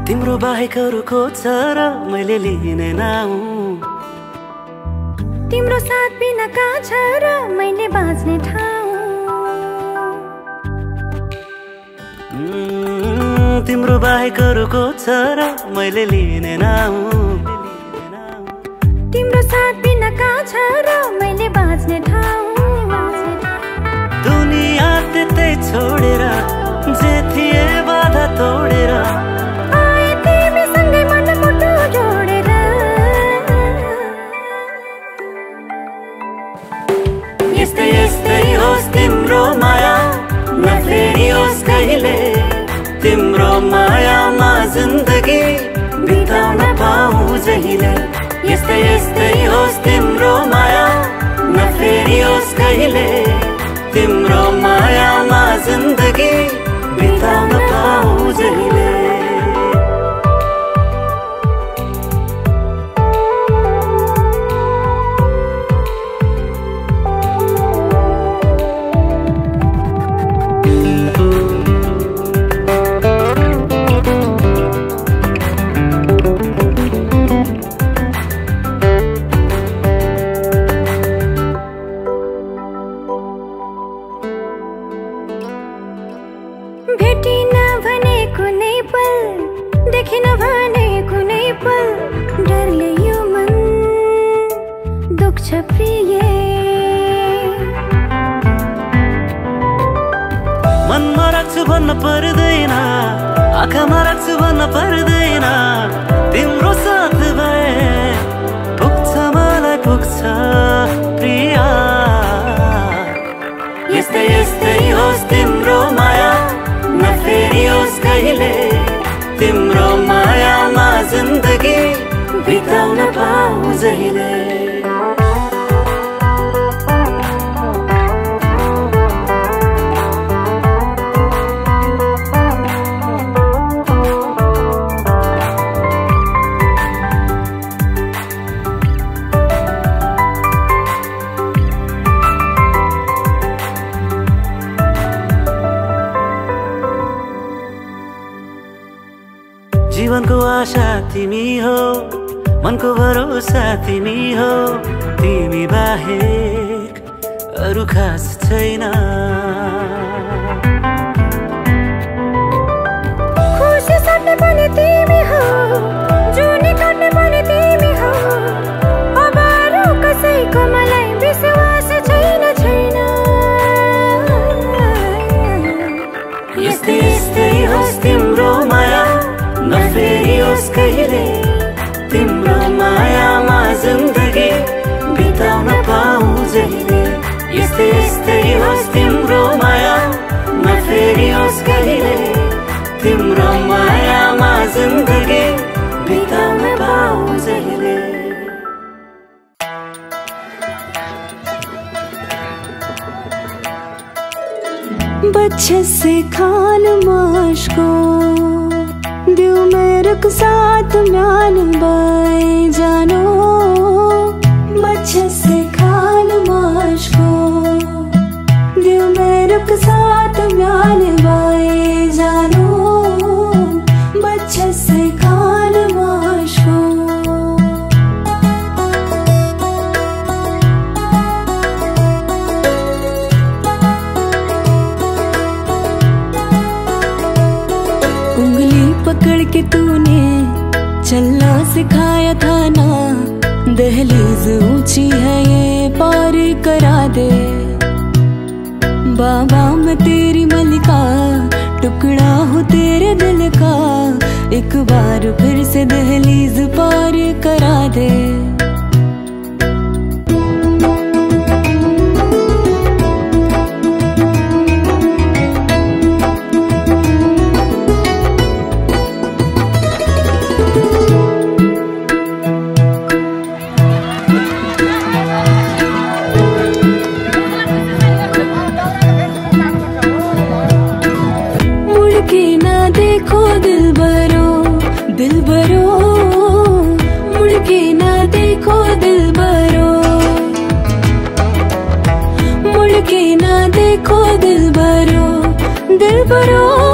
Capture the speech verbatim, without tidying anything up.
तिम्रो बाहेक अरू खोज्छ र मैले लिने नाउँ। तिम्रो साथ बिना कहाँ छ र मैले बाँच्ने ठाउँ। तिम्रो बाहेक अरू खोज्छ र मैले लिने नाउँ। तिम्रो साथ बिना कहाँ छ र मैले बाँच्ने ठाउँ। दुनिया त्यतै छोडेर जे थिए बाधा तोडेर आए तिमीसँगै मन मुटु जोडेर। यस्तै यस्तै होस् तिम्रो माया नफेरियोस् कहिले। तिम्रो मायामा जिन्दगी बिताउन पाऊँ जहिले। यस्तै यस्तै होस् तिम्रो माया नफेरियोस् कहिले। तिम्रो मायामा जिन्दगी बिताउन पाऊँ जहिले। भेटिन भने कुनै पल, देखिन भने कुनै पल, डरले यो मन दुख्छ प्रिय। मनमा राख्छु भन्न पर्दैन, आँखामा राख्छु भन्न पर्दैन। तिम्रो साथ भए पुग्छ मलाई पुग्छ प्रिया। यस्तै यस्तै होस् तिम्रो माया नफेरियोस् कहिले। तिम्रो मायामा जिन्दगी बिताउन पाऊँ जहिले। जीवनको आशा तिमी हो, मनको भरोसा तिमी हो। तिमी बाहेक अरू खास छैन। खुसी साट्ने पनि तिमी हो, जुनी काट्ने पनि तिमी हो। अब अरू कसैको मलाई विश्वास छैन छैन। यस्तै यस्तै होस् तिम्रो माया नफेरियोस् कहिले। तिम्रो मायामा जिन्दगी बिताउन पाऊँ जहिले। यस्तै यस्तै होस् तिम्रो माया नफेरियोस् कहिले। तिम्रो मायामा जिन्दगी बिताउन पाऊँ जहिले। बच्चे से खान माशको दिल में रुक साथ म्यान बाई जानो। बच्चे से खान माशको दिल में रुक साथ म्यान बाई जानो। बच्चे से खान माशको पकड़ के तूने चलना सिखाया था ना। दहलीज ऊंची है ये पार करा दे। बाबा मैं तेरी मलिका, टुकड़ा हूँ तेरे दिल का। एक बार फिर से दहलीज पार करा दे। देखो दिल भरो दिल भरो, मुड़ के ना देखो दिल भरो। मुड़ के ना देखो दिल भरो दिल भरो।